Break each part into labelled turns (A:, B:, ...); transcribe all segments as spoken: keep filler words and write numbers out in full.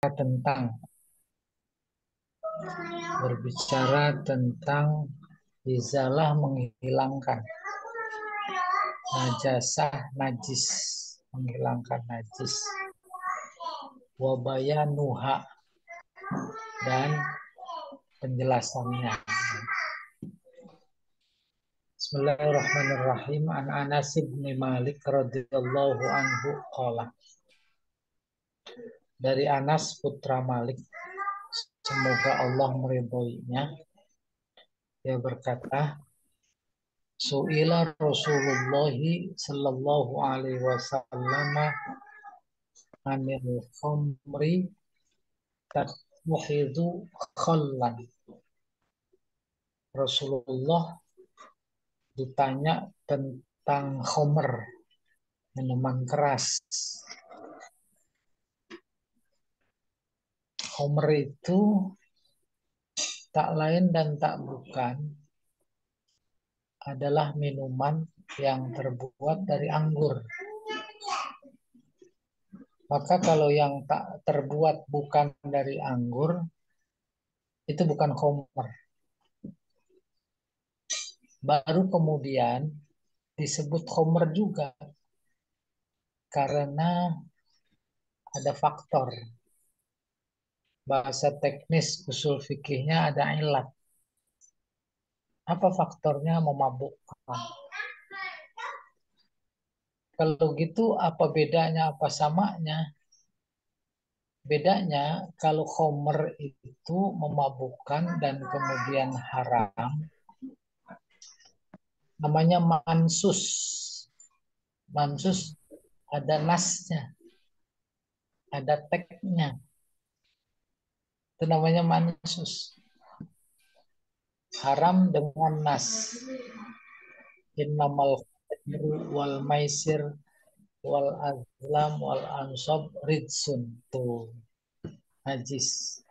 A: tentang berbicara tentang izalah menghilangkan najasah najis, menghilangkan najis, wabayanuha dan penjelasannya. Bismillahirrahmanirrahim. An Anas bin Malik radhiyallahu anhu qala. Dari Anas putra Malik, semoga Allah meridhoinya, dia berkata, Su'ila Rasulullah sallallahu alaihi wasallam anil khamri tatmuhidu khallan. Rasulullah ditanya tentang khamr, minuman keras. Khamr itu tak lain dan tak bukan adalah minuman yang terbuat dari anggur. Maka kalau yang tak terbuat bukan dari anggur, itu bukan khamr. Baru kemudian disebut khamr juga karena ada faktor. Bahasa teknis usul fikihnya ada ilat. Apa faktornya? Memabukkan. Kalau gitu apa bedanya, apa samanya? Bedanya kalau khamr itu memabukkan dan kemudian haram, namanya mansus. Mansus ada nasnya, ada teksnya. Itu namanya mansus. Haram dengan nas. Innamal khamru wal maisir wal azlam wal ansab ridsun. Tuh, najis.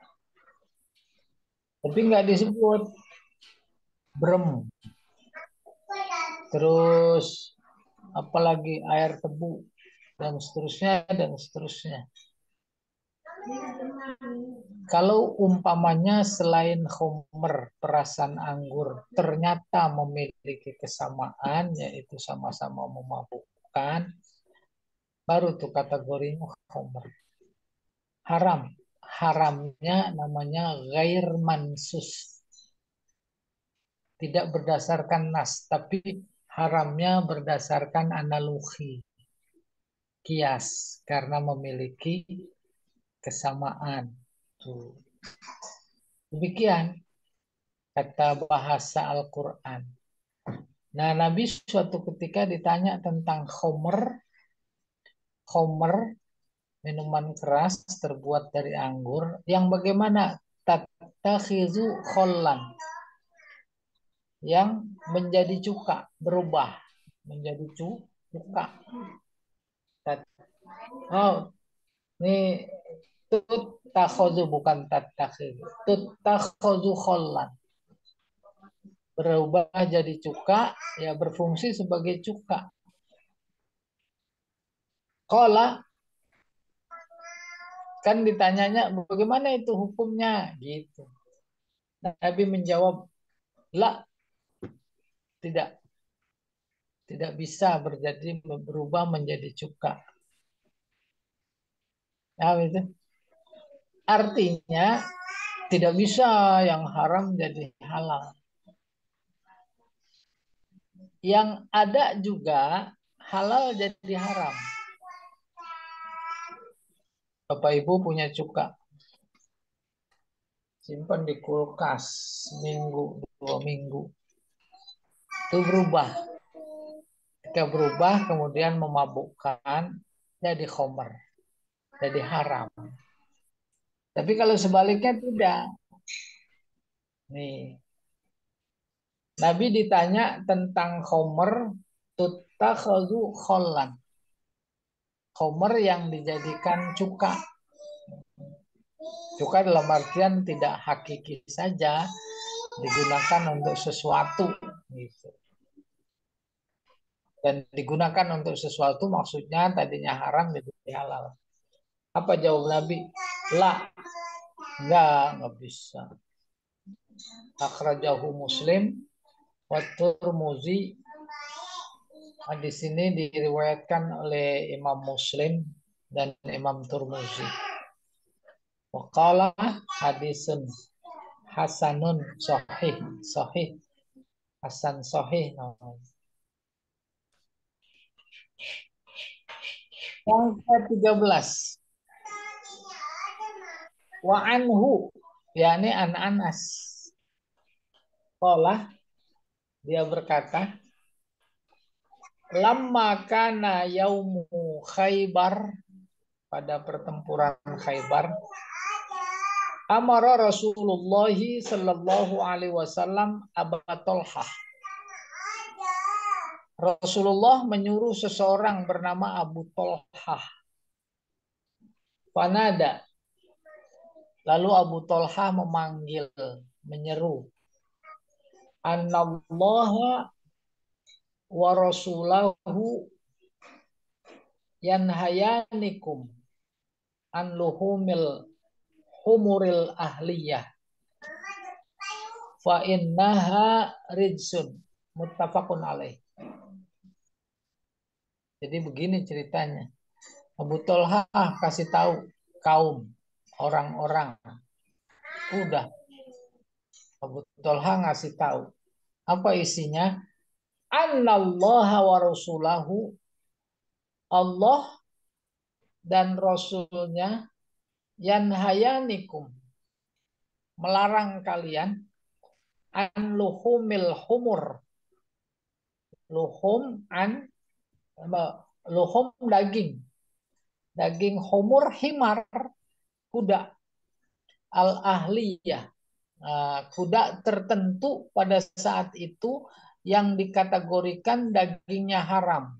A: Tapi nggak disebut brem. Terus apalagi air tebu dan seterusnya dan seterusnya. Kalau umpamanya selain khamr, perasan anggur ternyata memiliki kesamaan, yaitu sama-sama memabukkan, baru tuh kategorinya khamr. Haram. Haramnya namanya ghair mansus. Tidak berdasarkan nas, tapi haramnya berdasarkan analogi. Kias, karena memiliki kesamaan. Tuh. Demikian kata bahasa Al-Quran. Nah, Nabi suatu ketika ditanya tentang khamr. Khamr, minuman keras terbuat dari anggur. Yang bagaimana? Tattakhizu khallan. Yang menjadi cuka, berubah. Menjadi cuka. Oh, ini tutakhozu bukan tattakhizu. Tutakhozu khallan. Berubah jadi cuka, ya berfungsi sebagai cuka. Qala, kan ditanyanya bagaimana itu hukumnya gitu. Nabi menjawab, la, tidak. Tidak bisa berjadi berubah menjadi cuka. Nah, itu artinya tidak bisa yang haram jadi halal. Yang ada juga halal jadi haram. Bapak Ibu punya cuka, simpan di kulkas seminggu, dua minggu, itu berubah. Ketika berubah kemudian memabukkan, jadi khamr, jadi haram. Tapi kalau sebaliknya tidak. Nih, Nabi ditanya tentang khamr, tuttakhadhu khallan. Khamr yang dijadikan cuka. Cuka dalam artian tidak hakiki saja, digunakan untuk sesuatu gitu. Dan digunakan untuk sesuatu maksudnya tadinya haram jadi halal. Apa jawab Nabi? La, enggak, enggak bisa. Akhrajahu Muslim wa Tirmidzi. Di sini diriwayatkan oleh Imam Muslim dan Imam Tirmidzi. Wa qala hadisun hasanun sahih, sahih, hasan sahih. Yang ketiga belas. Wa anhu, yakni an Anas. Qala, dia berkata, lamma kana yaumu Khaybar, pada pertempuran Khaybar, amara Rasulullah sallallahu alaihi wasallam Abu Talhah. Rasulullah menyuruh seseorang bernama Abu Talhah. Fanada. Lalu Abu Talhah memanggil, menyeru, Anallaha wa rasulahu yanhayanikum an luhumil humuril ahliyah fa innaha rijsun, muttafaqun alaih. Jadi begini ceritanya. Abu Talha kasih tahu kaum orang-orang. Udah. Abu Talha ngasih tahu. Apa isinya? Anallaha wa rasulahu, Allah dan Rasulnya, yanhayanikum, melarang kalian, an luhumil humur, luhum an luhum daging, daging humur himar, kuda, al ahliyah, kuda tertentu pada saat itu yang dikategorikan dagingnya haram.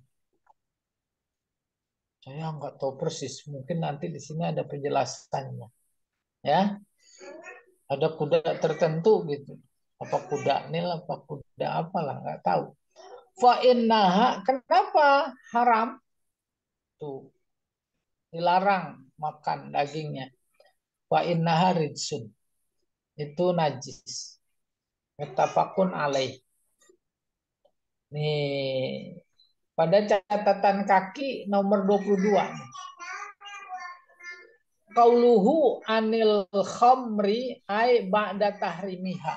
A: Saya nggak tahu persis, mungkin nanti di sini ada penjelasannya. Ya, ada kuda tertentu gitu. Apa kuda nil, apa kuda apalah, nggak tahu. Fa innaha, kenapa haram? Tuh, dilarang makan dagingnya. Fa innaha rijsun, itu najis. Muttafaqun alaih. Nih, pada catatan kaki nomor dua puluh dua. Qauluhu anil khamri ay ba'da tahrimiha.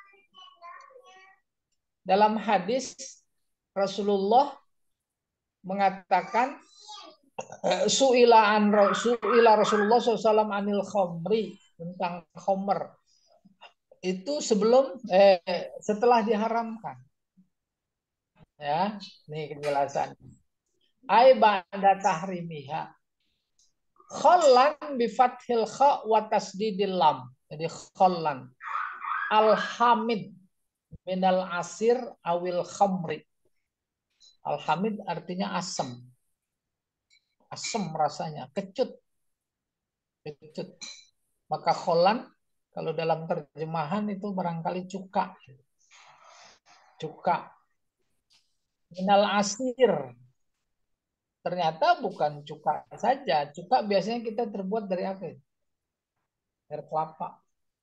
A: Dalam hadis Rasulullah mengatakan su'ila an su'ila Rasulullah shallallahu alaihi wasallam anil khamri, tentang khamr. Itu sebelum eh, setelah diharamkan. Ya, ini penjelasan. Ai ba'da tahrimiha. Khallan bi fathil kha wa tasdidil lam. Jadi khallan. Al-hamid minal asir awil khamri. Al-hamid artinya asam. Asam rasanya, kecut. Kecut. Maka khallan kalau dalam terjemahan itu barangkali cuka. Cuka. Minal asir. Ternyata bukan cuka saja. Cuka biasanya kita terbuat dari apa? Air kelapa.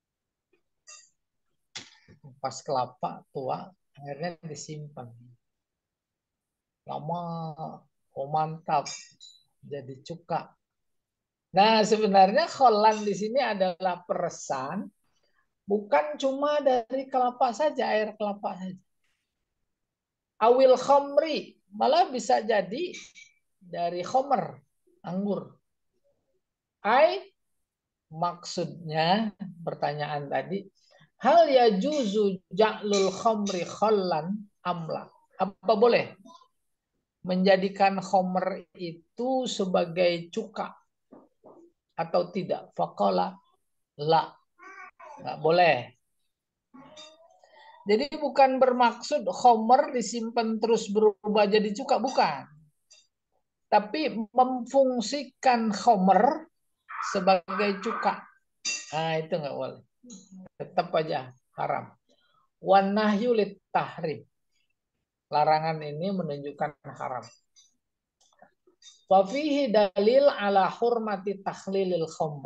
A: Pas kelapa tua, akhirnya disimpan. Lama, oh mantap, jadi cuka. Nah, sebenarnya khollan di sini adalah peresan, bukan cuma dari kelapa saja, air kelapa saja. Awil khomri, malah bisa jadi dari khomer, anggur. Ai, maksudnya pertanyaan tadi, hal ya juzu ja'lul khomri khollan amla. Apa boleh menjadikan khomer itu sebagai cuka atau tidak? Faqala la, nggak boleh. Jadi bukan bermaksud khomer disimpan terus berubah jadi cuka, bukan. Tapi memfungsikan khomer sebagai cuka. Nah, itu nggak boleh. Tetap aja haram. Wan nahyu lit tahrim. Larangan ini menunjukkan haram. Wa fihi dalil ala hurmati takhlilil khamri.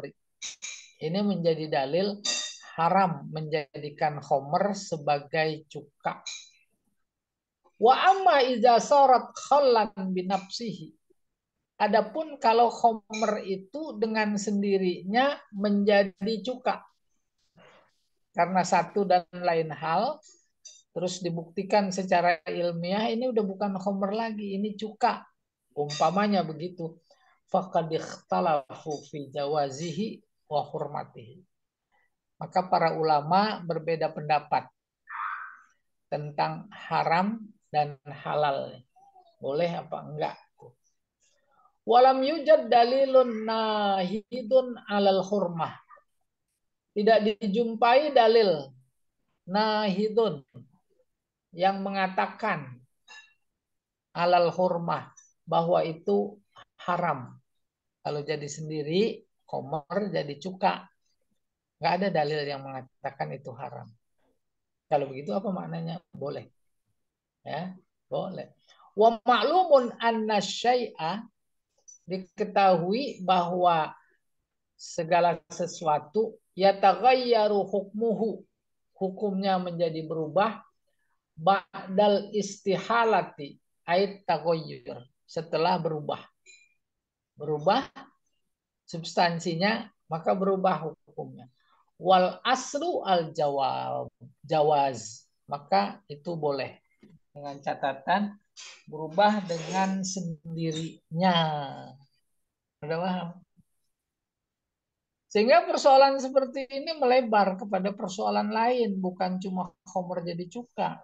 A: Ini menjadi dalil haram menjadikan khomer sebagai cuka. Wa amma idza sarat khallan binafsihi. Adapun kalau khomer itu dengan sendirinya menjadi cuka karena satu dan lain hal, terus dibuktikan secara ilmiah ini udah bukan khomer lagi, ini cuka. Umpamanya begitu. Faqad ikhtalafu fi jawazihi wa hurmatihi. Maka para ulama berbeda pendapat tentang haram dan halal. Boleh apa enggak? Walam yujad dalilun nahidun alal hurmah. Tidak dijumpai dalil nahidun yang mengatakan alal hurmah bahwa itu haram. Kalau jadi sendiri, khomer jadi cuka. Nggak ada dalil yang mengatakan itu haram. Kalau begitu apa maknanya? Boleh. Ya, boleh. Wa ma'lumun anna syai'a, diketahui bahwa segala sesuatu yataghayyaru hukmuhu, hukumnya menjadi berubah ba'dal istihalati ait taghayyur, setelah berubah. Berubah substansinya maka berubah hukumnya. Wal aslu al jawab jawaz, maka itu boleh dengan catatan berubah dengan sendirinya. Udah paham? Sehingga persoalan seperti ini melebar kepada persoalan lain, bukan cuma khomer jadi cuka.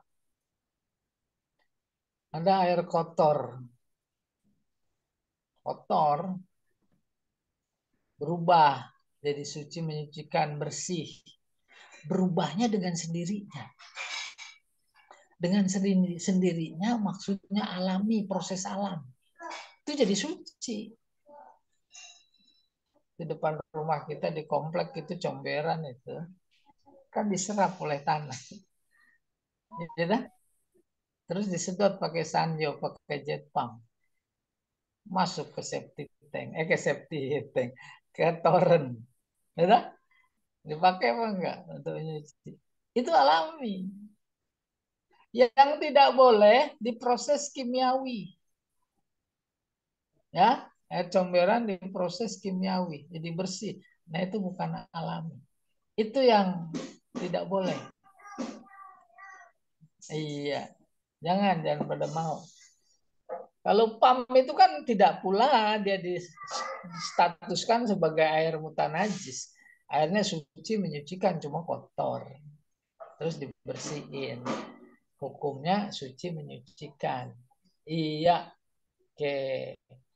A: Ada air kotor. Kotor berubah jadi suci, menyucikan, bersih. Berubahnya dengan sendirinya. Dengan sendiri, sendirinya maksudnya alami, proses alam. Itu jadi suci. Di depan rumah kita di komplek itu comberan itu kan diserap oleh tanah. Ya, terus disedot pakai sanjo, pakai jet pump. Masuk ke septic tank, eh ke septic tank, ke toren. Ya, dipakai apa enggak untuk nyuci? Itu alami. Yang tidak boleh diproses kimiawi. Ya, air comberan diproses kimiawi jadi bersih. Nah, itu bukan alami. Itu yang tidak boleh. Iya. Jangan jangan pada mau. Kalau pam itu kan tidak pula dia distatuskan sebagai air mutanajis. Airnya suci, menyucikan, cuma kotor. Terus dibersihin. Hukumnya suci, menyucikan. Iya. Oke.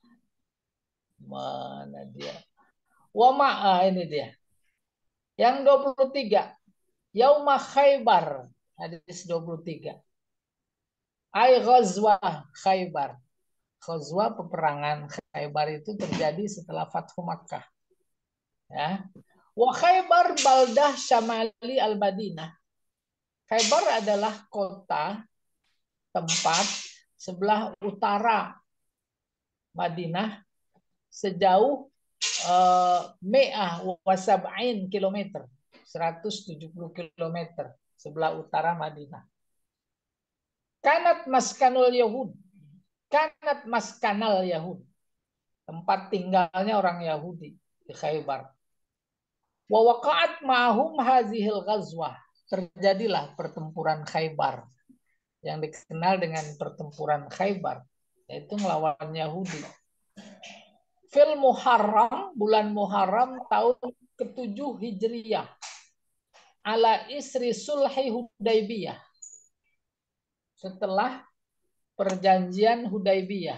A: Mana dia? Wama, ah, ini dia. Yang dua puluh tiga. Yauma Khaybar. Hadis dua puluh tiga. Ai ghazwah Khaybar. Ghazwah peperangan Khaybar itu terjadi setelah Fathu Makkah. Ya. Wa Khaybar baldah syamali al-Madinah. Khaybar adalah kota tempat sebelah utara Madinah sejauh uh, Me'ah wa sab'in kilometer, seratus tujuh puluh kilometer sebelah utara Madinah. Kanat maskanul Yahud. Kanat maskanal Yahud. Tempat tinggalnya orang Yahudi di Khaybar. Wa waqa'at ma'hum hazihil ghazwah. Terjadilah pertempuran Khaybar yang dikenal dengan pertempuran Khaybar, yaitu melawan Yahudi. Fil Muharram, bulan Muharram tahun ketujuh Hijriyah. Ala isri sulhi Hudaybiyah. Setelah perjanjian Hudaybiyah.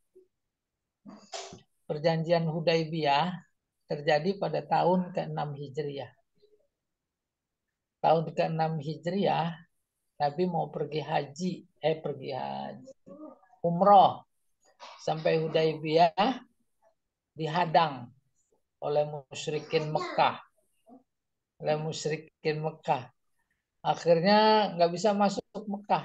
A: Perjanjian Hudaybiyah terjadi pada tahun keenam Hijriyah. Tahun keenam Hijriyah, Nabi mau pergi haji, eh pergi haji, umroh sampai Hudaybiyah dihadang oleh musyrikin Mekah, oleh musyrikin Mekah. Akhirnya nggak bisa masuk Mekah.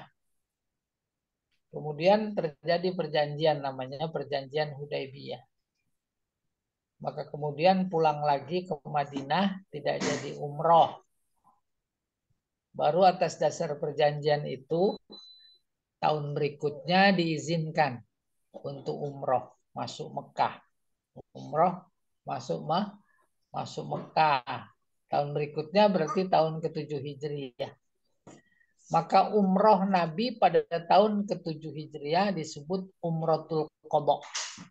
A: Kemudian terjadi perjanjian namanya perjanjian Hudaybiyah. Maka kemudian pulang lagi ke Madinah, tidak jadi umroh. Baru atas dasar perjanjian itu, tahun berikutnya diizinkan untuk umroh masuk Mekah. Umroh masuk mah masuk Mekah. Tahun berikutnya berarti tahun ketujuh Hijriah. Maka umroh Nabi pada tahun ketujuh Hijriah disebut Umrotul Qadha.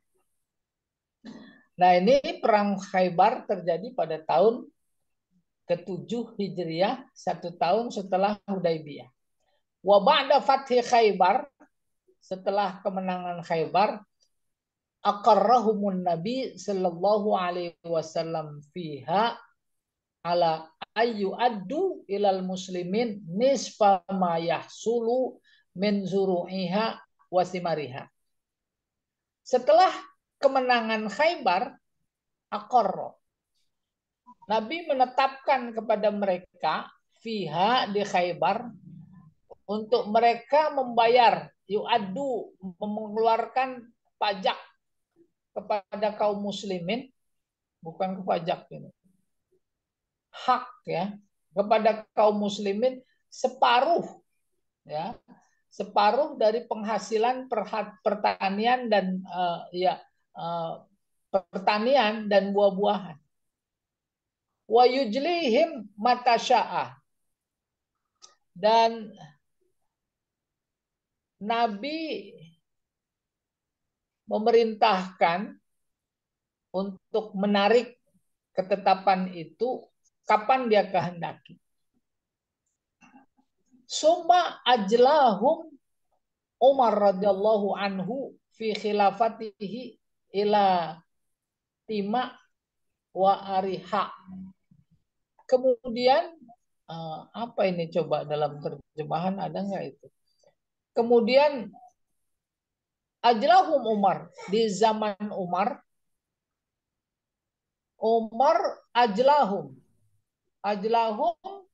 A: Nah, ini perang Khaybar terjadi pada tahun ketujuh Hijriah, satu tahun setelah Hudaybiyah. Wa ba'da fathi Khaybar, setelah kemenangan Khaybar, aqarrahumun Nabi sallallahu alaihi wasallam fiha ala ayu addu ilal muslimin nisfa ma yahsulu min zuru'iha wasimariha. Setelah kemenangan Khaybar, aqarra, Nabi menetapkan kepada mereka fiha di Khaybar untuk mereka membayar yu'addu, mengeluarkan pajak kepada kaum muslimin, bukan ke pajak ini, hak ya, kepada kaum muslimin separuh ya, separuh dari penghasilan pertanian dan uh, ya uh, pertanian dan buah-buahan. Wa yujlihim matasya'a, dan Nabi memerintahkan untuk menarik ketetapan itu kapan dia kehendaki. Summa ajlahum Umar radhiyallahu anhu fi khilafatihi ila tima wa ariha. Kemudian apa ini coba dalam terjemahan ada nggak itu? Kemudian ajlahum Umar, di zaman Umar, Umar ajlahum. Ajlahum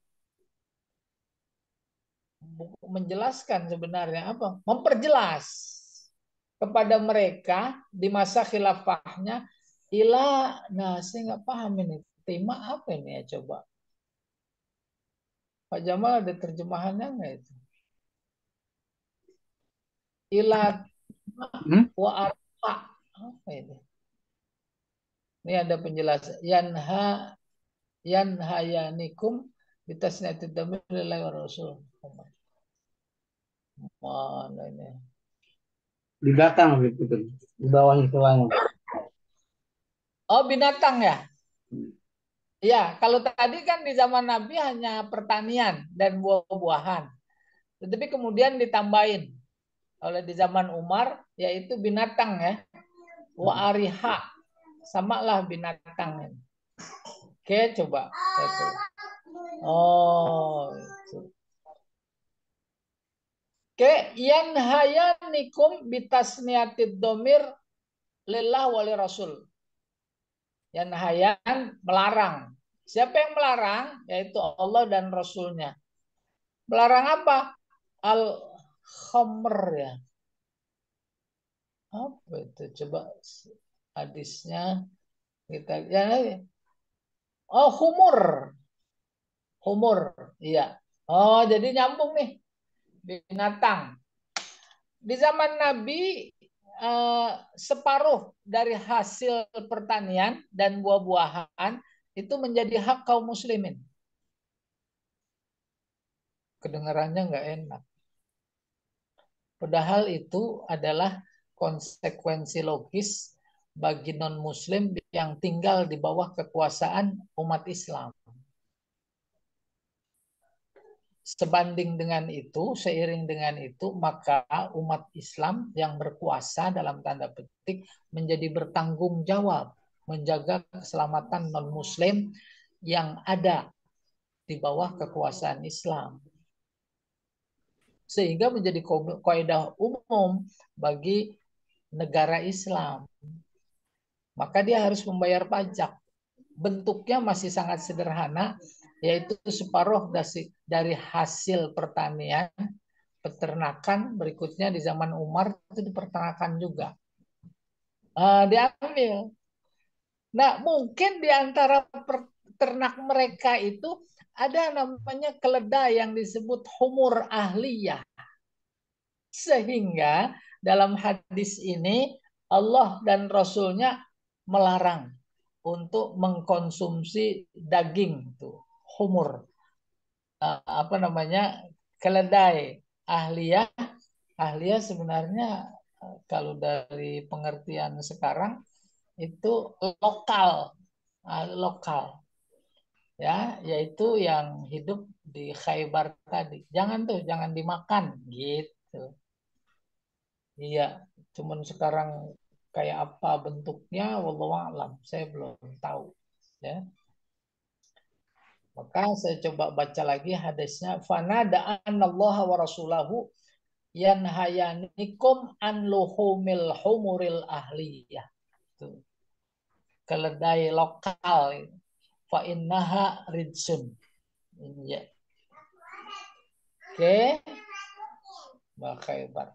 A: menjelaskan sebenarnya apa? Memperjelas kepada mereka di masa khilafahnya ila, nah saya nggak paham ini. Tema apa ini ya coba? Pak Jamal ada terjemahannya nggak itu? Ila hmm? wa arfa, apa ini? Ini ada penjelasan. Yanha yanhayanikum bitasniyatid damir lillahi wa rasul. Mana ini?
B: Di belakang gitu, di bawahnya tuanya.
A: Oh, binatang ya? Ya, kalau tadi kan di zaman Nabi hanya pertanian dan buah-buahan. Tetapi kemudian ditambahin oleh di zaman Umar, yaitu binatang ya. Wa ariha, samalah binatang. Oke, coba. Oh, itu. Oke, yanhayanikum bitasniyatid domir lillah wali rasul. Yanhayan, melarang. Siapa yang melarang? Yaitu Allah dan Rasulnya. Melarang apa? Al-khamr ya. Apa itu? Coba hadisnya kita ya. Oh, humur. Humur, iya. Oh, jadi nyambung nih. Binatang. Di zaman Nabi eh, separuh dari hasil pertanian dan buah-buahan itu menjadi hak kaum muslimin. Kedengarannya nggak enak. Padahal itu adalah konsekuensi logis bagi non-muslim yang tinggal di bawah kekuasaan umat Islam. Sebanding dengan itu, seiring dengan itu, maka umat Islam yang berkuasa dalam tanda petik menjadi bertanggung jawab menjaga keselamatan non-muslim yang ada di bawah kekuasaan Islam. Sehingga menjadi kaidah umum bagi negara Islam. Maka dia harus membayar pajak. Bentuknya masih sangat sederhana, yaitu separuh dari hasil pertanian, peternakan. Berikutnya di zaman Umar itu dipertanakan juga. Uh, diambil. Nah, mungkin di antara ternak mereka itu ada namanya keledai yang disebut humur ahliyah. Sehingga dalam hadis ini Allah dan Rasulnya melarang untuk mengkonsumsi daging itu humur, uh, apa namanya, keledai ahliyah. Ahliyah sebenarnya uh, kalau dari pengertian sekarang itu lokal, uh, lokal ya, yaitu yang hidup di Khaybar tadi. Jangan tuh, jangan dimakan gitu. Iya, cuman sekarang kayak apa bentuknya, wallahu a'lam, saya belum tahu. Ya, maka saya coba baca lagi hadisnya. Fanada anallaha wa rasulahu yanhayanikum an luhumil humuril ahliyah. Itu keledai lokal. Fa innaha ridsun. Ya. Oke, maka hebat.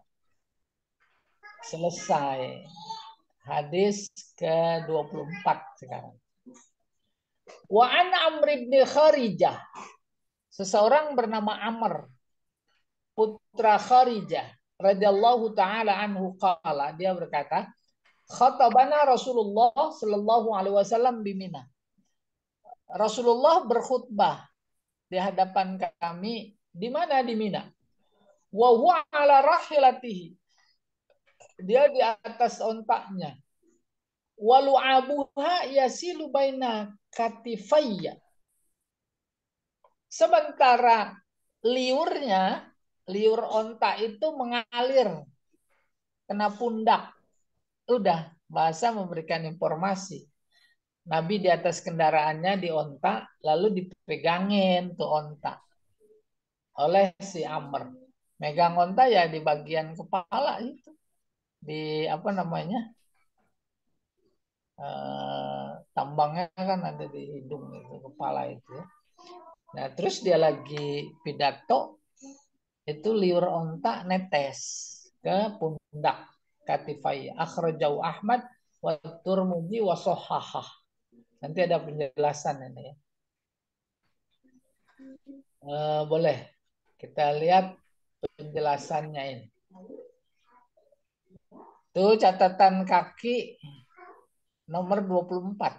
A: Selesai. Hadis ke dua puluh empat sekarang. Wa an Amr bin Kharijah. Seseorang bernama Amr, putra Kharijah radhiyallahu taala anhu qala, dia berkata, khatabana Rasulullah sallallahu alaihi wasallam di Mina. Rasulullah berkhutbah di hadapan kami di mana, di Mina. Wa huwa ala rahilatihi. Dia di atas ontaknya. Walu abuha yasilu baina katifayya. Sementara liurnya, liur onta itu mengalir kena pundak. Udah, bahasa memberikan informasi. Nabi di atas kendaraannya di onta, lalu dipegangin tuh onta oleh si Amr. Megang onta ya di bagian kepala itu, di apa namanya, eh, tambangnya kan ada di hidung itu, kepala itu. Nah terus dia lagi pidato, itu liur onta netes ke pundak katifai. Akhrajau Ahmad wa Turmudi wa Sohahah. Nanti ada penjelasan ini ya. Eh, boleh kita lihat penjelasannya ini. Tuh catatan kaki nomor dua puluh empat.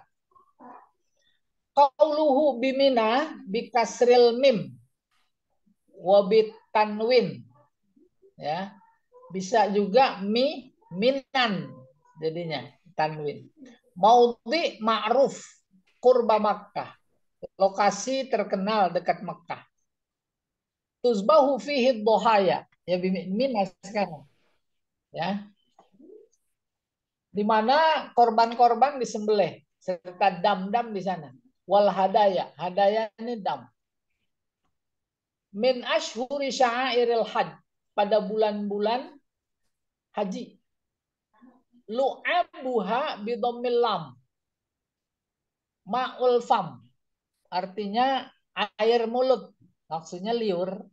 A: Qauluhu bimina bikasril mim wabit tanwin. Ya. Bisa juga mi minan jadinya tanwin. Maudhi ma'ruf kurba Makkah. Lokasi terkenal dekat Makkah. Tuzbahu fihi dohaya. Ya bimina sekarang. Ya. Di mana korban-korban disembelih serta dam-dam di sana. Wal hadaya, hadaya ini dam. Min ashhuri sya'airil hajj, pada bulan-bulan haji. Lu'abuha bidammil lam. Ma'ul fam, artinya air mulut, maksudnya liur.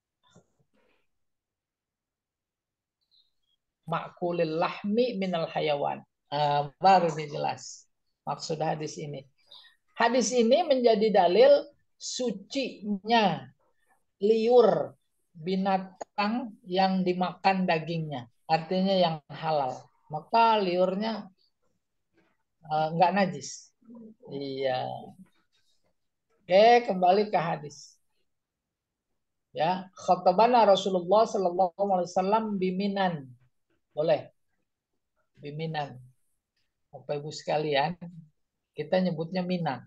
A: Ma'kulil lahmi minal hayawan. Uh, baru dijelas maksud hadis ini. Hadis ini menjadi dalil sucinya liur binatang yang dimakan dagingnya, artinya yang halal. Maka liurnya uh, nggak najis. Iya. Oke, kembali ke hadis. Ya, khatabana Rasulullah sallallahu alaihi wasallam biminan. Boleh. Biminan. Bapak Ibu sekalian, kita nyebutnya Mina.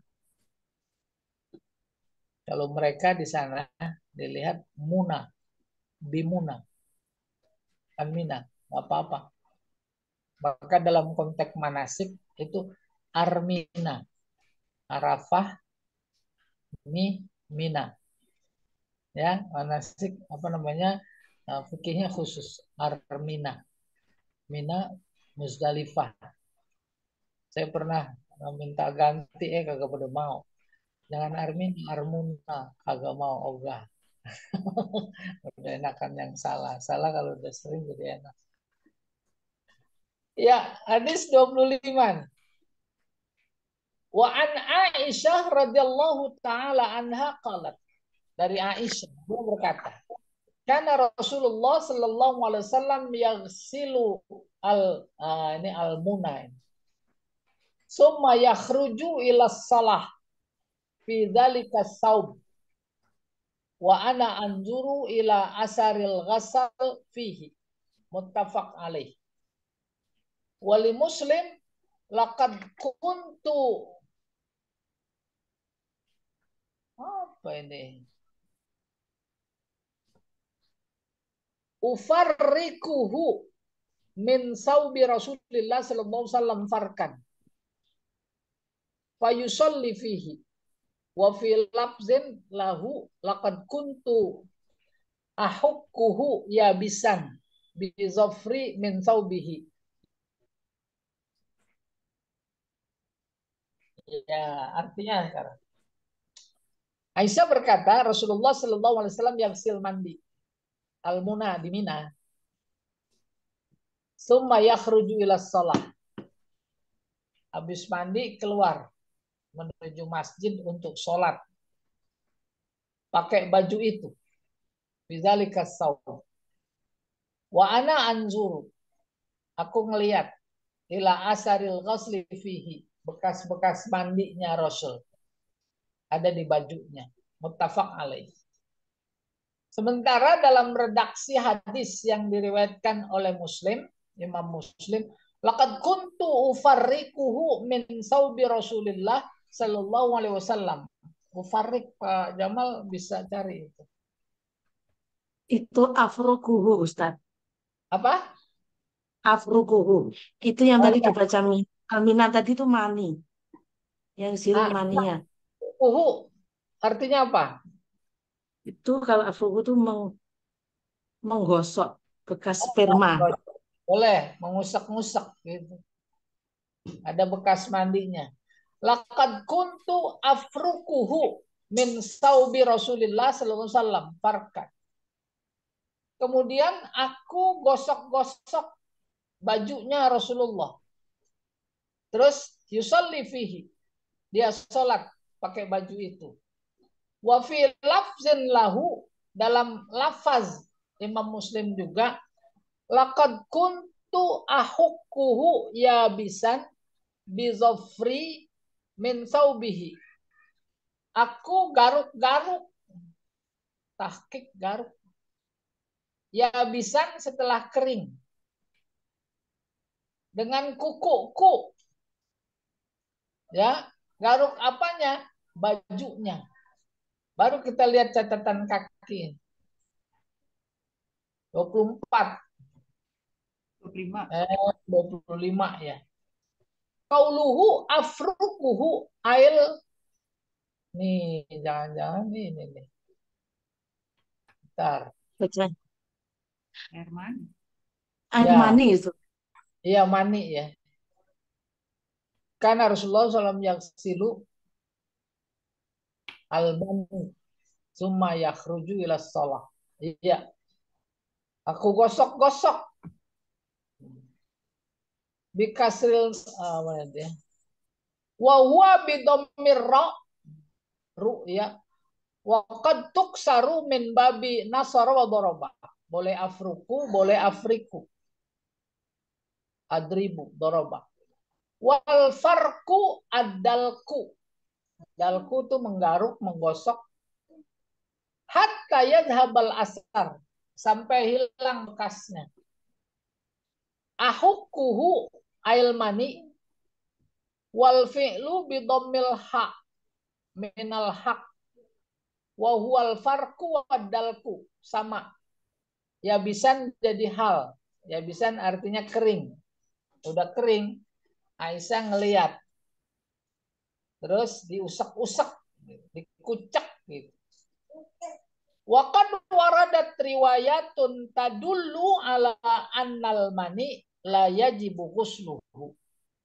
A: Kalau mereka di sana dilihat Muna, Bimuna, kan Mina, nggak apa-apa. Maka dalam konteks manasik itu Armina, Arafah, Mi, Mina. Ya, manasik apa namanya, fikihnya khusus Armina, Mina, Muzdalifah. Saya pernah minta ganti, eh kagak pada mau. Jangan Armin, Armuna, kagak mau, ogah. Udah enakan yang salah. Salah kalau udah sering jadi enak. Ya, hadis dua puluh lima. Wa an Aisyah radhiyallahu taala anha qalat. Dari Aisyah dia berkata, karena Rasulullah sallallahu alaihi wasallam yaghsilu al uh, ini al munai. Summa yakhruju ila shalah fi dzalika saub. Wa ana anzuru ila asaril ghasal fihi. Muttafaq alaih. Wali Muslim laqad kuntu apa ini? Ufarrikuhu min saubi Rasulillah sallallahu alaihi wasallam farkan. Fayusalli fihi. Wa fi lafzin lahu laqad kuntu ahukkuhu yabisan bi zafri min saubihi. Ya, artinya sekarang. Aisyah berkata, Rasulullah sallallahu alaihi wasallam yaghsil mandi al-muna di Mina. Summa yakhruju ila shalah. Habis mandi keluar menuju masjid untuk sholat. Pakai baju itu. Bidzalika saum. Wa ana anzuru. Aku ngelihat ila asaril ghasli fihi. Bekas-bekas mandinya Rasul. Ada di bajunya. Muttafaq alaih. Sementara dalam redaksi hadis yang diriwayatkan oleh Muslim, Imam Muslim, laqad kuntu ufarrikuhu min saubi Rasulillah sallallahu alaihi wasallam. Ufarrik Pak Jamal bisa cari itu.
C: Itu afrukuhu, Ustaz.
A: Apa?
C: Afrukuhu. Itu yang
A: Oh
C: tadi
A: iya.
C: dibaca Aminah tadi itu mani. Yang silu
A: Ah,
C: maninya.
A: uhu artinya apa?
C: Itu kalau afrukuhu itu meng, menggosok bekas sperma.
A: Boleh mengusap-ngusap gitu. Ada bekas mandinya. Laqad kuntu afrukuhu min saubi Rasulillah sallallahu alaihi wasallam farkan. Kemudian aku gosok-gosok bajunya Rasulullah. Terus yusalli fihi. Dia sholat pakai baju itu. Wa fi lafzin lahu, dalam lafaz Imam Muslim juga, laqad kuntu ahukkuhu yabisan bizofri min saubihi. Aku garuk-garuk, tahqiq garuk, yabisan setelah kering, dengan kuku-ku. Ya, garuk apanya? Bajunya. Baru kita lihat catatan kaki. dua puluh empat.
B: dua puluh lima.
A: Eh, dua puluh lima ya. Qauluhu afrukuhu ail. Nih, jangan-jangan ini nih. Bentar.
C: Baca.
B: Air mani.
C: Air
A: Ya.
C: mani itu.
A: Iya, mani ya. Karena Rasulullah shallallahu alaihi wasallam yaghsilu al-mani summa yakhruju ila shalah. Iya. Aku gosok-gosok. Bikasril uh, mana dia? Wa huwa bidammir ra ru ya. Wa qad tuksaru min babi nasara wa daraba. Boleh afruku, boleh afriku. Adribu, daraba. Wal farku adalku. Dalku itu menggaruk, menggosok. Hatta yadhabal asar. Sampai hilang bekasnya. Ahukkuhu ail mani. Wal fi'lu bidammil ha. Minal haq. Wa huwal farku wadalku. Sama. Yabisan jadi hal. Yabisan artinya kering. Udah kering. Aisyah ngelihat. Terus diusak-usak. Dikucek gitu. Wa qad waradat riwayatun tadullu ala annal mani la yajibu ghusluhu.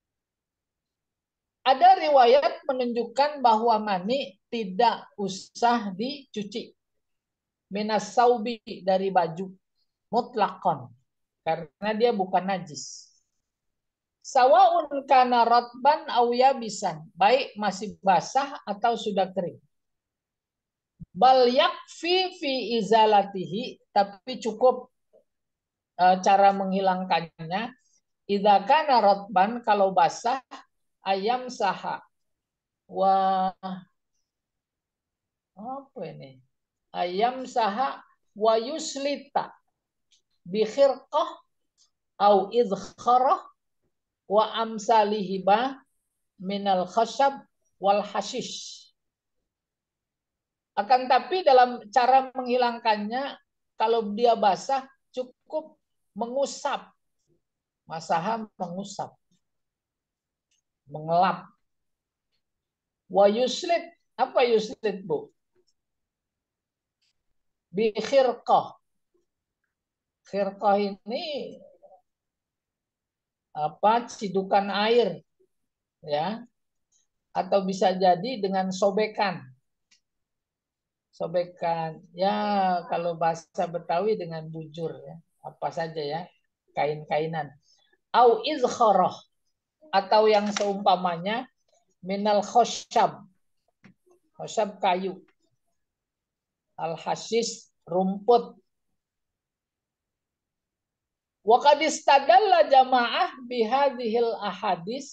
A: Ada riwayat menunjukkan bahwa mani tidak usah dicuci. Minas saubi, dari baju, mutlakon, karena dia bukan najis. Sawaun kana rotban aw yabisan, baik masih basah atau sudah kering. Bal yakfi fi izalatihi, tapi cukup uh, cara menghilangkannya. Idza kana rotban, kalau basah, ayam saha. Wah, apa ini? Ayam saha wa yuslita bi khirqah au idkharah wa amsalihima minal khashab wal hashish. Akan tapi dalam cara menghilangkannya, kalau dia basah cukup mengusap. Masaha mengusap. Mengelap. Wa yuslit. Apa yuslit, Bu? Bi khirqah. Khirqah ini apa? Cidukan air, ya. Atau bisa jadi dengan sobekan. Sobekan, ya kalau bahasa Betawi dengan bujur, ya. Apa saja ya, kain-kainan. Au izkharah, atau yang seumpamanya minal khosyab. Khosyab kayu. Al-hasis rumput. Wa qad istadalla jamaah bihadhil ahadis.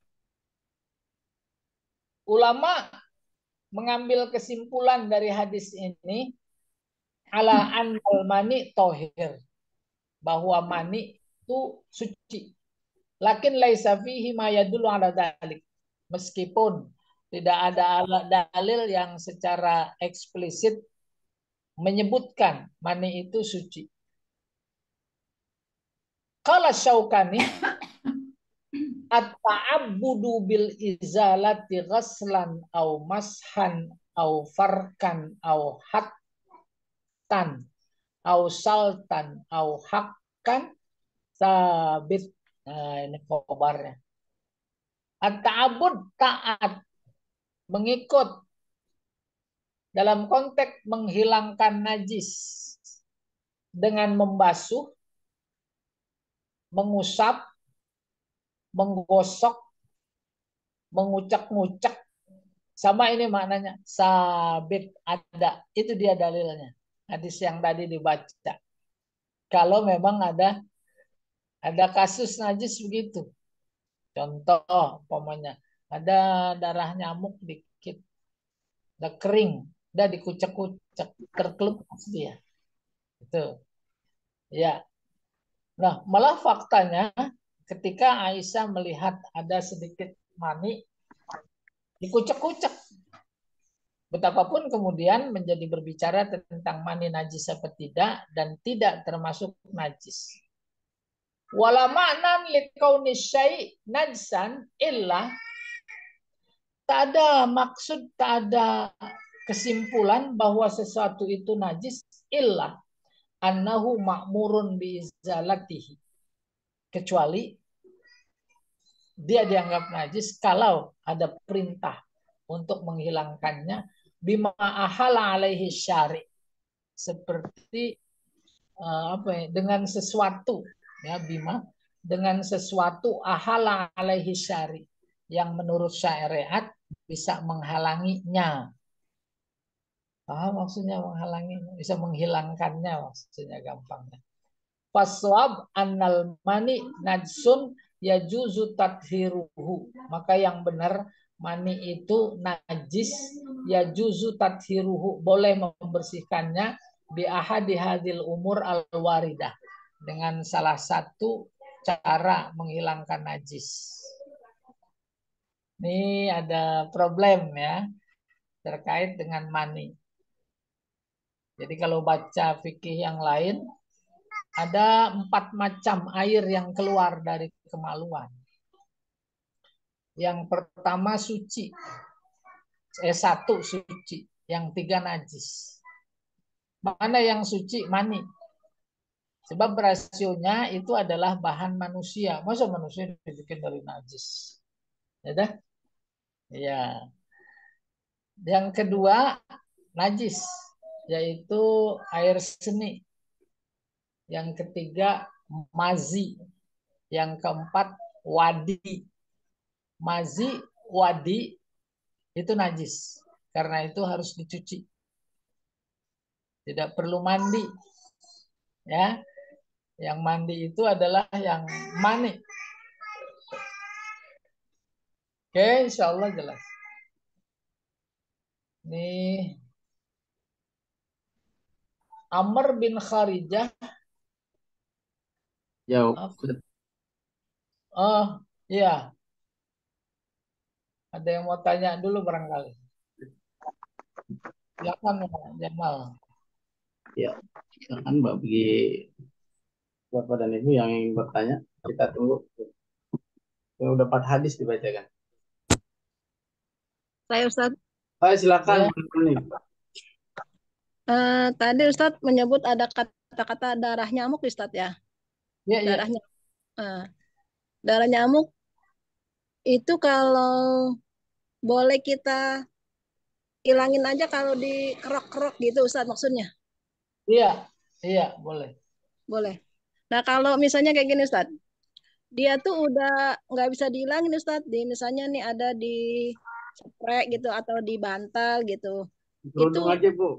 A: Ulama mengambil kesimpulan dari hadis ini ala annal mani tohir, bahwa mani itu suci. Lakin laisa fihi ma yadullu ala dzalik. Meskipun tidak ada dalil yang secara eksplisit menyebutkan mani itu suci. Qala Syaukani at-ta'abbudu bil izalati ghaslan au mashan au farkan au haktan au saltan au hakkan sabit. Nah, ini khobarnya. At-ta'abbud, taat, mengikut dalam konteks menghilangkan najis dengan membasuh, mengusap, menggosok, mengucek-ngucek. Sama ini maknanya. Sabit, ada. Itu dia dalilnya. Hadis yang tadi dibaca. Kalau memang ada ada kasus najis begitu. Contoh, umpamanya ada darah nyamuk dikit, udah kering, udah dikucek-kucek, terkelupas dia. Itu. Ya. Nah, malah faktanya ketika Aisyah melihat ada sedikit mani, dikucek-kucek. Betapapun kemudian menjadi berbicara tentang mani najis apa tidak dan tidak termasuk najis. Wala ma'nan liqauni syai' najsan illa, tak ada maksud, tak ada kesimpulan bahwa sesuatu itu najis illa annahu ma'murun biizalatihi, kecuali dia dianggap najis kalau ada perintah untuk menghilangkannya bima ahala alaihi syari, seperti uh, apa ya, dengan sesuatu, ya, bima, dengan sesuatu ahala alaihi syari yang menurut syariat bisa menghalanginya. Ah, maksudnya menghalanginya, bisa menghilangkannya, maksudnya gampangnya. Faswab annal mani najsun yajuzu tathiruhu, maka yang benar mani itu najis, yajuzu tathiruhu, boleh membersihkannya bi ahadi hadil umur al waridah, dengan salah satu cara menghilangkan najis. Ini ada problem ya terkait dengan mani. Jadi kalau baca fikih yang lain, ada empat macam air yang keluar dari kemaluan. Yang pertama suci, eh satu suci, yang tiga najis. Mana yang suci? Mani. Sebab rasionya itu adalah bahan manusia. Masa manusia dibikin dari najis? Ya dah? Ya. Yang kedua najis, yaitu air seni. Yang ketiga mazi. Yang keempat wadi. Mazi, wadi itu najis. Karena itu harus dicuci. Tidak perlu mandi. Ya. Yang mandi itu adalah yang mani. Oke, insya Allah jelas. Nih, Amr bin Kharijah.
B: Jawab.
A: Oh, iya. Ada yang mau tanya dulu barangkali. Silakan Jamal.
B: Ya, silakan bagi Bapak dan Ibu yang ingin bertanya, kita tunggu. Yang udah empat hadis dibacakan.
D: Saya Ustadz,
B: Ayo silakan.
A: Ya.
D: eh, tadi Ustadz menyebut ada kata-kata darah nyamuk Ustadz ya.
A: Ya, ya.
D: Darah nyamuk. Eh, darah nyamuk itu kalau boleh kita hilangin aja kalau dikerok-kerok gitu Ustadz maksudnya.
A: Iya, iya, boleh.
D: Boleh. Nah kalau misalnya kayak gini Ustadz, dia tuh udah nggak bisa dihilangin Ustadz. Di misalnya nih ada di spray gitu atau di bantal gitu. Itu
B: Kerudung aja, Bu.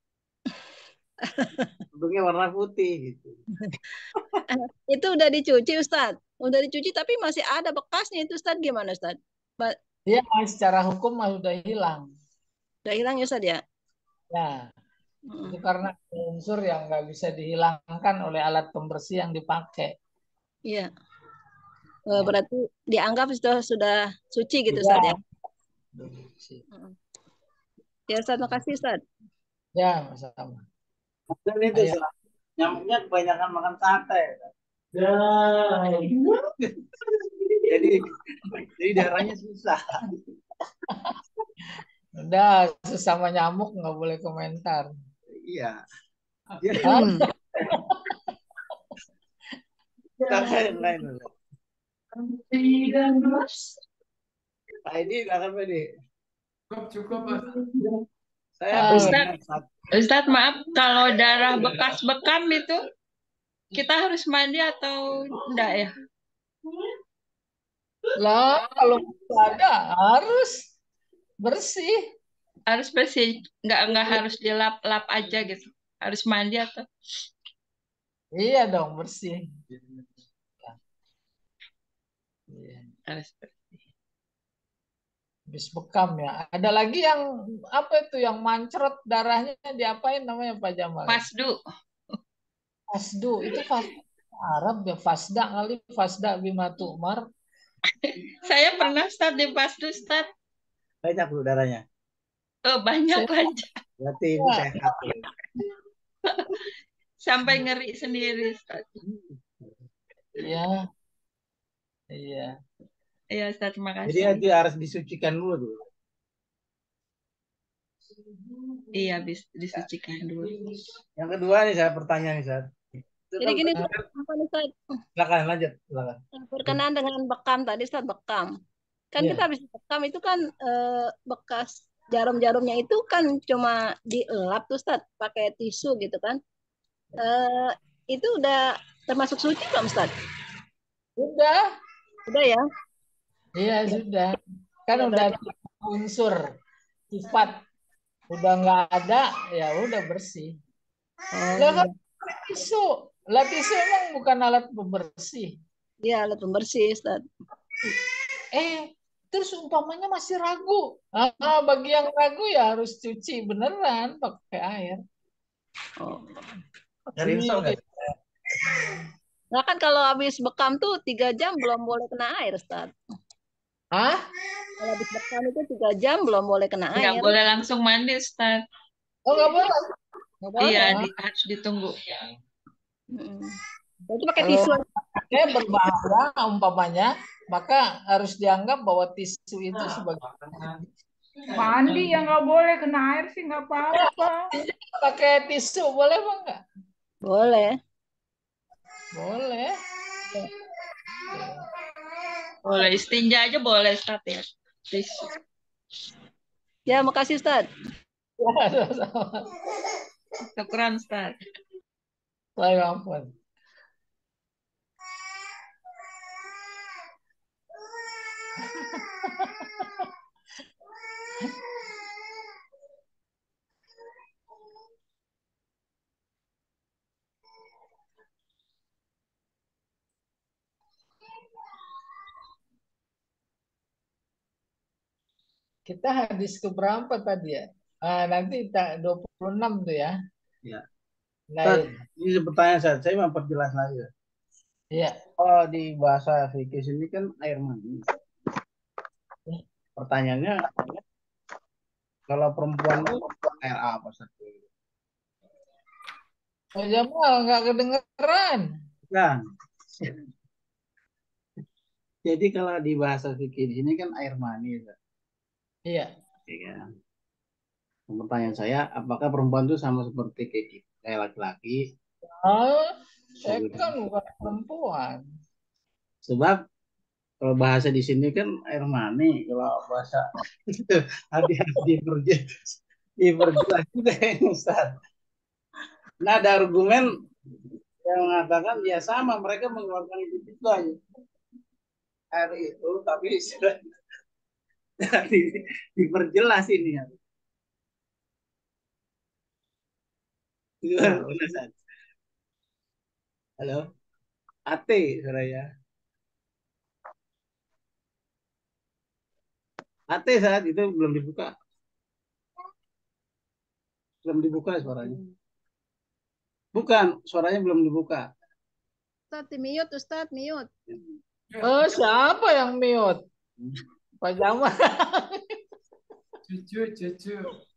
B: Kerudungnya warna putih gitu.
D: itu udah dicuci Ustadz. Udah dicuci tapi masih ada bekasnya itu Ustadz, gimana Ustadz? Ba-
A: Iya, secara hukum mah sudah hilang.
D: Udah hilang ya Ustadz ya?
A: Ya, itu
D: Mm,
A: karena unsur yang nggak bisa dihilangkan oleh alat pembersih yang dipakai.
D: Iya. Eh,
A: Ya,
D: berarti dianggap sudah sudah suci gitu Ustadz ya?
A: sudah.
D: Mm. Ya Ustadz, makasih Ustadz.
A: Ya, sama.
B: Dan itu
A: Ayo.
B: salah. Nyamuknya kebanyakan makan sate. Jadi jadi darahnya susah.
A: Udah, sesama nyamuk nggak boleh komentar.
B: Iya.
A: Hah?
D: Hmm.
B: Kakak yang lain. Pak Edi, silakan Pak Edi.
E: Cukup, cukup.
B: Saya
A: Ah,
B: punya
E: Ustadz,
B: satu.
E: Ustadz maaf, kalau darah bekas bekam itu kita harus mandi atau enggak ya?
A: lah, kalau nggak ada harus bersih.
E: Harus bersih, nggak nggak harus dilap-lap aja gitu. Harus mandi atau
A: Iya dong, bersih. Iya.
E: harus bersih.
A: Habis bekam ya. Ada lagi yang apa itu yang mancret darahnya diapain namanya Pak Jamal?
E: Masdu,
A: Fasdu itu fasda Arab ya, fasda kali, fasda bima tu'mar.
E: saya pernah Ustadz di Masdu Ustadz.
B: Banyak Bu darahnya.
E: Oh, banyak
A: Saya
E: aja.
B: Berarti Ibu
A: ya,
B: sehat.
E: Sampai ngeri sendiri Ustadz.
A: iya, iya.
E: Iya Ustadz, terima
B: Jadi
E: kasih.
B: dia harus disucikan dulu tuh.
E: Iya, bis, disucikan dulu.
B: Yang kedua nih saya pertanyaan nih Ustaz. Itu
D: Jadi
B: kan
D: gini
A: Nah,
D: Ustadz, apa nih Ustadz?
B: silakan lanjut, silakan.
D: Berkenaan dengan bekam tadi Ustadz, bekam. Kan kita
A: iya,
D: habis bekam itu kan eh, bekas jarum-jarumnya itu kan cuma dielap tuh Ustadz pakai tisu gitu kan. Eh, itu udah termasuk suci belum Ustadz?
A: sudah,
D: Udah ya?
A: iya
D: Ya,
A: sudah. Kan
D: ya
A: udah
D: berarti.
A: unsur sifat udah nggak ada, ya udah bersih.
D: Oh
A: Lah kan
D: iya.
A: tisu, lah tisu emang bukan alat pembersih.
D: Dia alat pembersih Ustadz.
A: Eh, terus umpamanya masih ragu. Ah, bagi yang ragu ya harus cuci beneran pakai air.
D: Oh.
B: Dari instal nggak?
D: Nah kan kalau habis bekam tuh tiga jam belum boleh kena air Ustadz.
A: Ah,
D: Kalau habis bekam itu tiga jam belum boleh kena
E: Nggak
D: air.
E: boleh langsung mandi Ustadz.
A: oh nggak boleh.
D: Nggak
E: Iya,
D: boleh.
A: Ah,
E: di, harus ditunggu.
D: Mm. Itu pakai
A: kalau
D: tisu.
A: pakai berbahaya umpamanya, maka harus dianggap bahwa tisu itu sebagai
F: Mandi yang nggak boleh kena air sih nggak apa-apa.
A: pakai tisu boleh bang nggak?
D: Boleh.
A: Boleh.
E: Boleh istinja aja boleh Ustadz ya. Tisu.
D: Ya, makasih Ustadz.
A: Ya, sama-sama.
E: Syukran Ustadz.
A: Saya ampun. kita hadis keberapa tadi ya? Ah, nanti tak dua puluh enam tuh ya.
B: Ya. Ustaz,
A: Lain.
B: ini pertanyaan saya, saya mau perjelas lagi.
A: Iya.
B: Kalau di bahasa fikih ini kan air mani. Pertanyaannya, kalau perempuan itu air apa, Ustaz?
A: Oh, Jamal nggak kedengeran.
B: Kan. Jadi kalau di bahasa fikih ini kan air mani, Ustaz.
A: Iya.
B: Ya. Pertanyaan saya, apakah perempuan itu sama seperti kayak kita, kayak laki-laki?
A: Oh, saya kan bukan perempuan.
B: Sebab kalau bahasa di sini kan air mani, kalau bahasa itu hati-hati diperjelas, diperjelas juga ini, Ustaz. Nah, ada argumen yang mengatakan ya sama, mereka mengeluarkan itu itu aja air itu, tapi sudah di, diperjelas ini ya. Gimana, Ustaz? Halo, Ate, saya. Ate saat itu belum dibuka, belum dibuka suaranya. Bukan, suaranya belum dibuka.
D: Ustaz, mute, Ustaz, mute.
A: Oh, siapa yang mute? Pak Jamal.
G: Cucu, cucu.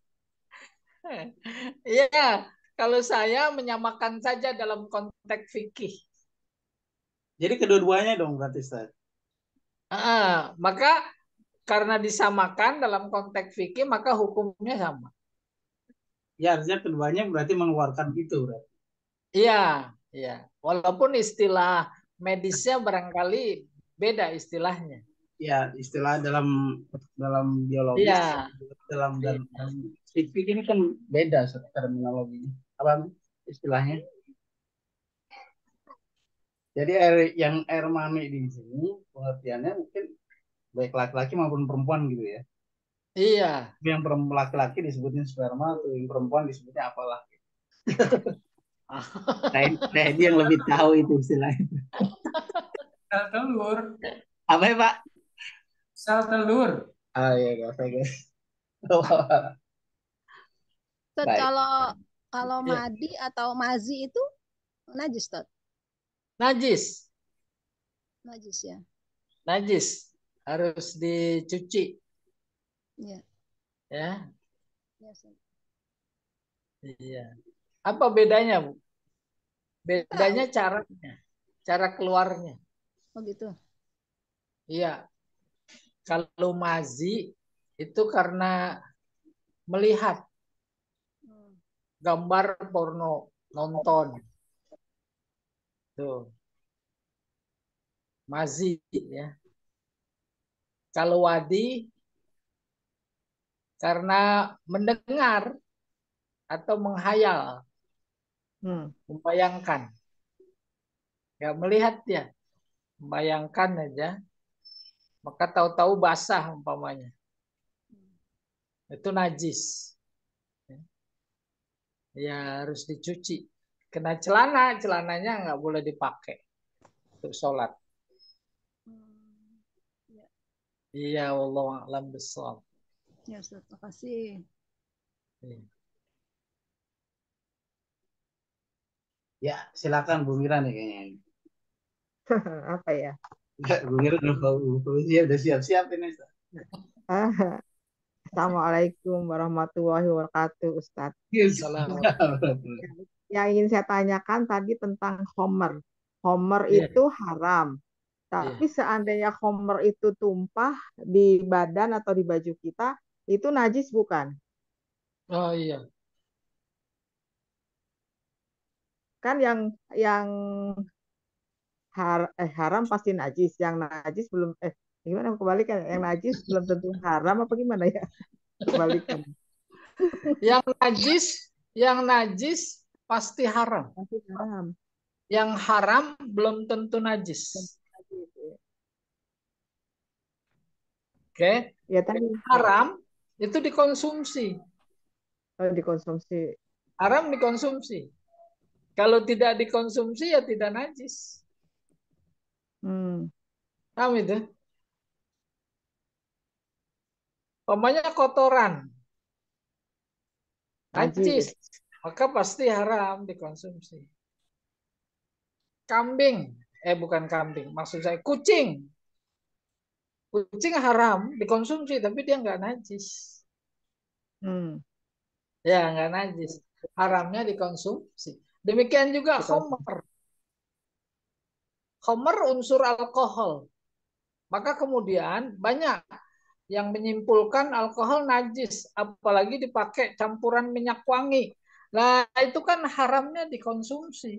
A: Iya, kalau saya menyamakan saja dalam konteks fikih.
B: Jadi kedua-duanya dong berarti, Ustaz.
A: Ah, maka karena disamakan dalam konteks fikih, maka hukumnya sama.
B: Ya, artinya keduanya berarti mengeluarkan itu berarti.
A: Iya, iya. Walaupun istilah medisnya barangkali beda istilahnya.
B: Ya, istilah dalam dalam biologis,
A: Iya.
B: dalam dan fikih ini kan beda terminologinya. Apa istilahnya? Jadi air yang air mani di sini pengertiannya mungkin baik laki-laki maupun perempuan gitu ya.
A: Iya.
B: Yang perempuan laki-laki disebutnya sperma, atau yang perempuan disebutnya apalah. Nah, nah, dia yang lebih tahu itu istilahnya.
G: Sel telur.
B: Apa ya, Pak?
G: Sel telur.
B: Ah ya, gak usah guys.
D: Ustaz,
B: Baik.
D: kalau kalau
A: Iya.
D: madi atau mazi itu najis, Ustaz?
A: Najis.
D: Najis ya.
A: Najis. Harus dicuci.
D: Iya.
A: Ya.
D: Iya, Ustaz.
A: Iya. Apa bedanya, Bu? Bedanya caranya. Cara keluarnya.
D: Oh gitu.
A: Iya. Kalau mazi itu karena melihat
D: Hmm.
A: gambar porno, nonton. Tuh. Mazi ya. Kalau wadi karena mendengar atau menghayal,
C: Hmm.
A: membayangkan. Nggak melihat ya, membayangkan aja. Maka tahu-tahu basah umpamanya. Itu najis. Ya harus dicuci. Kena celana, celananya nggak boleh dipakai untuk sholat.
D: Hmm. Ya,
A: Iya, wallahu a'lam bishawab.
D: ya Ustaz, makasih.
A: Iya.
B: Ya, silakan Bu Mira nih kayaknya.
C: Apa ya?
B: Enggak, Bu Mira udah udah udah siap-siap ini.
C: Ah, Assalamualaikum warahmatullahi wabarakatuh, Ustadz.
A: Salam.
C: Yang ingin saya tanyakan tadi tentang homer. Homer
A: Iya.
C: itu haram. Tapi seandainya homer itu tumpah di badan atau di baju kita, itu najis bukan?
A: Oh iya.
C: Kan yang yang har, eh, haram pasti najis, yang najis belum eh gimana kebalikan? Yang najis belum tentu haram apa gimana ya? Kebalikan.
A: Yang najis, yang najis pasti haram.
C: Pasti haram.
A: Yang haram belum tentu najis. Oke.
C: Ya tadi
A: Haram itu dikonsumsi.
C: kalau dikonsumsi.
A: Haram dikonsumsi. Kalau tidak dikonsumsi ya tidak najis.
C: Hmm.
A: Paham itu? Umpamanya kotoran,
C: Najis.
A: najis, maka pasti haram dikonsumsi. Kambing, eh bukan kambing, maksud saya kucing. Kucing haram dikonsumsi, tapi dia nggak najis.
C: Hmm.
A: Ya, nggak najis. Haramnya dikonsumsi. Demikian juga
C: Dikonsumsi.
A: khamr. Khamr unsur alkohol. Maka kemudian banyak yang menyimpulkan alkohol najis, apalagi dipakai campuran minyak wangi. Nah, itu kan haramnya dikonsumsi.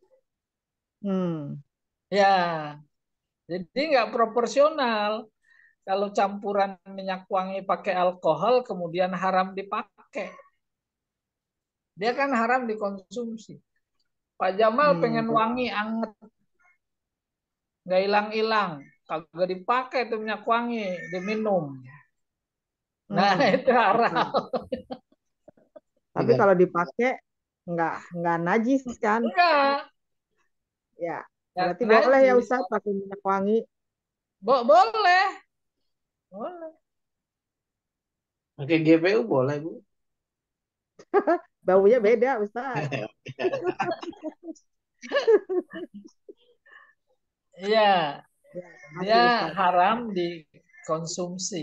C: Hmm.
A: Ya, jadi nggak proporsional. Kalau campuran minyak wangi pakai alkohol, kemudian haram dipakai. Dia kan haram dikonsumsi. Pak Jamal
C: Hmm.
A: pengen wangi, anget. Nggak hilang-hilang. Kagak dipakai tuh minyak wangi, diminum. Nah,
C: Hmm.
A: itu haram.
C: Tapi kalau dipakai nggak nggak najis kan?
A: Enggak.
C: Ya,
A: Nggak
C: berarti boleh ya
A: najis.
C: Ustaz pakai minyak wangi.
A: Bo- boleh. Boleh.
B: Pakai G P U boleh, Bu.
C: Baunya beda Ustaz.
A: Iya,
C: Ya, makasih
A: dia
C: Ustaz.
A: haram dikonsumsi.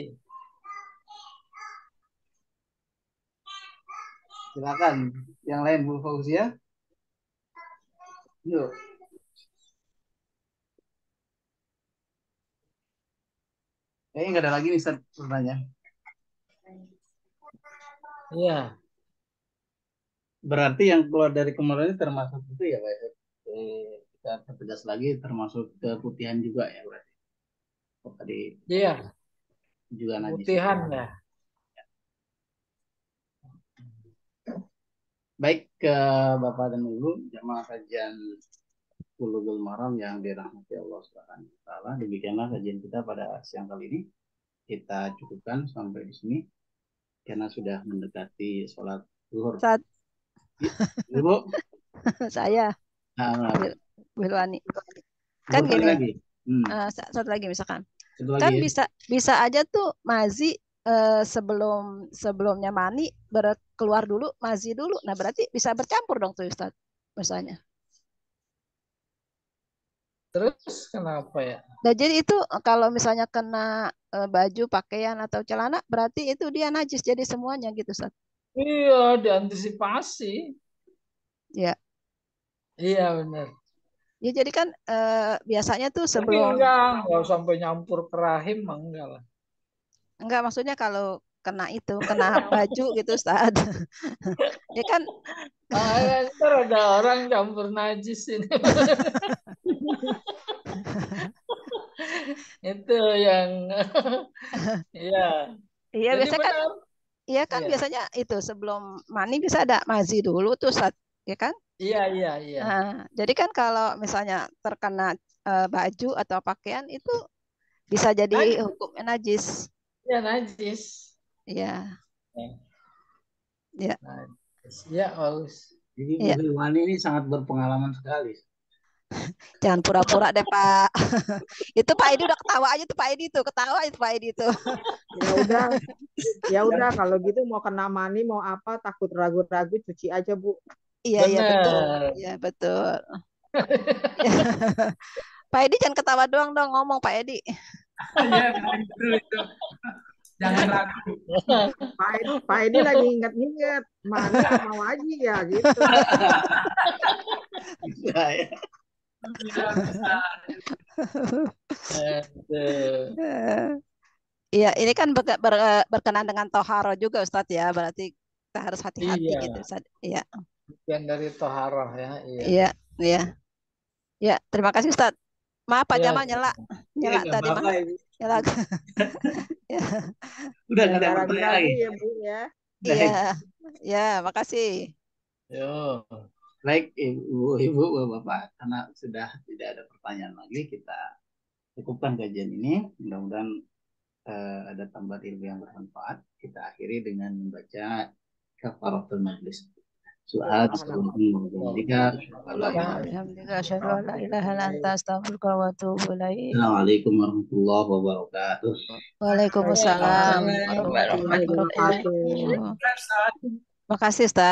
B: Silakan. Yang lain Bu Fauzia. Yuk. Kayaknya nggak ada lagi nih Ustaz pertanyaan.
A: Iya.
B: Berarti yang keluar dari kemarin ini termasuk itu ya Pak? Eh, kita pertegas lagi termasuk keputihan juga ya berarti. Oh, tadi
A: Iya,
B: juga najis.
A: putihan ya.
B: Baik ke Bapak dan Ibu jamaah kajian Bulughul Maram yang dirahmati Allah Subhanahu wa taala. Demikianlah kajian kita pada siang kali ini. Kita cukupkan sampai di sini karena sudah mendekati sholat zuhur.
D: Saat
B: Ibu,
D: saya
B: nah,
D: Bu Hilwani. Kan
B: satu
D: gini,
B: lagi. Hmm.
D: eh, satu lagi misalkan.
B: Satu lagi
D: Kan
B: ya.
D: bisa bisa aja tuh mazi eh, sebelum sebelumnya mani ber- keluar dulu mazi dulu. Nah, berarti bisa bercampur dong tuh Ustaz. Misalnya.
A: Terus kenapa ya?
D: Nah, jadi itu kalau misalnya kena eh, baju, pakaian atau celana, berarti itu dia najis jadi semuanya gitu, Ustaz.
A: Iya, diantisipasi.
D: Ya.
A: Iya, benar.
D: Ya jadi kan eh, biasanya tuh
A: Tapi
D: sebelum
A: enggak, enggak sampai nyampur ke rahim, mah enggak lah.
D: enggak maksudnya kalau kena itu, kena baju gitu, Ustaz. Ya kan
A: Ah, ntar ada orang campur najis ini. Itu yang iya.
D: iya
A: Jadi
D: biasanya kan
A: benar.
D: iya kan
A: Iya.
D: biasanya itu sebelum mani bisa ada mazi dulu tuh, Ustaz. Ya kan?
A: Iya, iya, iya.
D: Nah, jadi kan kalau misalnya terkena eh, baju atau pakaian itu bisa jadi
A: Najis.
D: hukumnya najis.
A: Ya, najis.
D: Iya.
A: Ya.
D: Ya.
A: Najis. Ya, aus.
B: Jadi Bu
D: Iya.
B: Hilwani ini sangat berpengalaman sekali.
D: Jangan pura-pura deh Pak. Itu Pak Edi udah ketawa aja tuh Pak Edi tuh, ketawa itu Pak Edi tuh.
C: Ya udah, ya udah kalau gitu mau kena mani mau apa takut ragu-ragu cuci aja Bu.
D: Iya iya betul,
A: Benar.
D: iya betul. Pak Edi jangan ketawa doang dong, ngomong Pak Edi.
G: Iya, betul itu. Jangan ragu.
C: Pak Edi, Pak Edi lagi inget-inget mani mau aja ya gitu.
B: Bisa ya.
G: Bisa, bisa.
A: Aduh.
D: Iya, ini kan ber- ber- berkenan dengan toharo juga Ustadz ya, berarti kita harus hati-hati
A: Iya.
D: gitu Ustadz. Iya,
A: Bagian dari toharoh ya. Iya.
D: iya, iya. Ya, terima kasih Ustadz. Maaf Pak
A: Ya.
D: Jamal nyela,
B: Iya,
D: nyela
B: nggak
D: tadi mah.
B: apa-apa Ibu.
D: Nyela. Ya.
B: Udah
C: Ya
B: nggak ada
C: nggak
B: pertanyaan
C: ragu-ragu
B: lagi.
C: ya Bu ya.
B: Baik.
D: Iya, ya, makasih.
A: Yo.
B: Baik Ibu, Ibu, Bapak, karena sudah tidak ada pertanyaan lagi, kita cukupkan kajian ini. Mudah-mudahan eh, ada tambahan ilmu yang bermanfaat. Kita akhiri dengan membaca kafaratul majlis. Subhanallah
H: Alhamdulillah, asyhadu an la ilaha illa anta astaghfiruka wa atubu ilaik.
B: Assalamualaikum warahmatullahi wabarakatuh.
H: Waalaikumsalam
E: Waalaikumsalam
H: warahmatullahi
C: Warahmatullahi
H: wabarakatuh.
C: wabarakatuh.
H: Makasih, Ustaz.